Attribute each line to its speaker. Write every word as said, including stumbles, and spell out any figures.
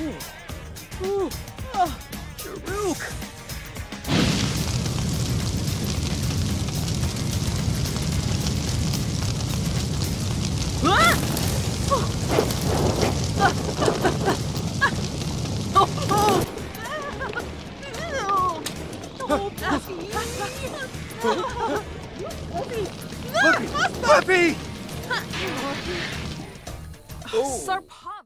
Speaker 1: Ooh. Oh, Farouk. Ah! Oh. Oh, oh. Oh, Buffy.
Speaker 2: Buffy! Buffy!
Speaker 1: Oh. Sarpan.